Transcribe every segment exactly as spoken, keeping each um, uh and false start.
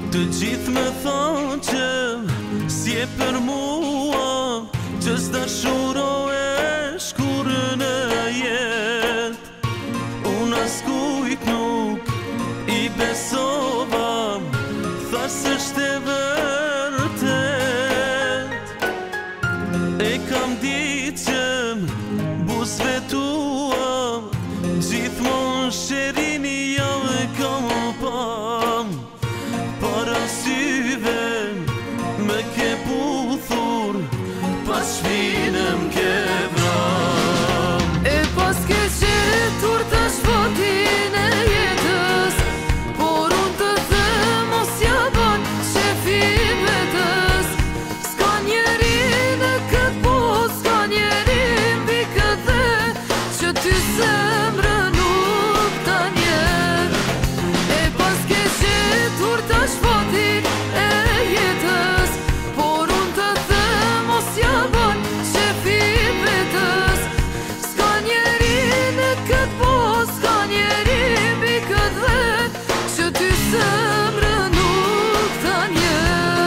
Të gjithë me thonë që s'je për mua, që s'dashurohesh kur në jet. Unë as kujt nuk i besova, thash s'është e vërtet. E kam ditë që buzëve tua gjithmonë sherini javë e kam pam. Para syve me ke puthur, pas shpinëm ke vram. E pas ke qetur të shpotin e jetës, por unë të them mos ja ban shefi vetës. S'ka njeri në këtë botë, s'ka njeri mbi këtë dhe, që ty zemrën nuk ta njen. E pas ke qetur të shpotin e jetës, por unë të them mos ja ban shefi vetës. S'ka njeri në këtë botë, s'ka njeri mbi këtë dhe, që ty zemrën nuk ta njen.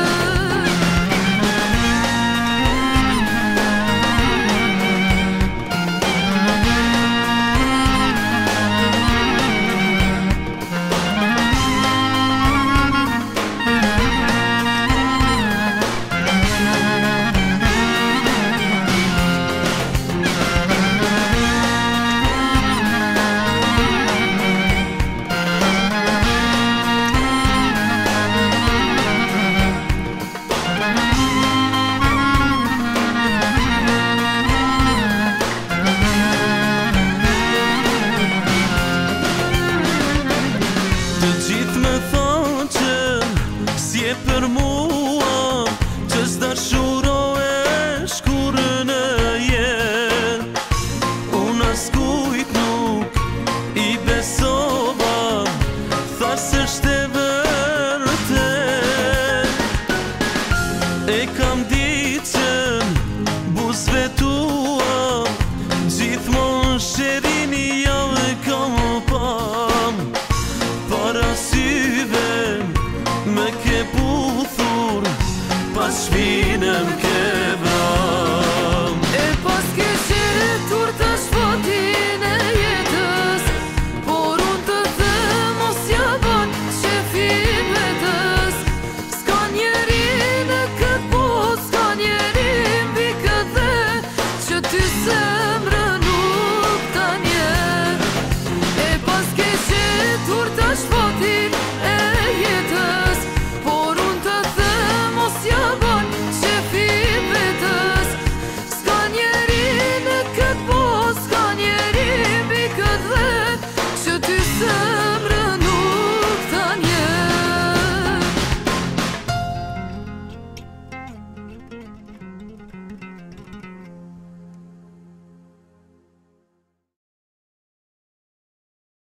Të gjithë me thonë që s'je për mua, që s'dashuro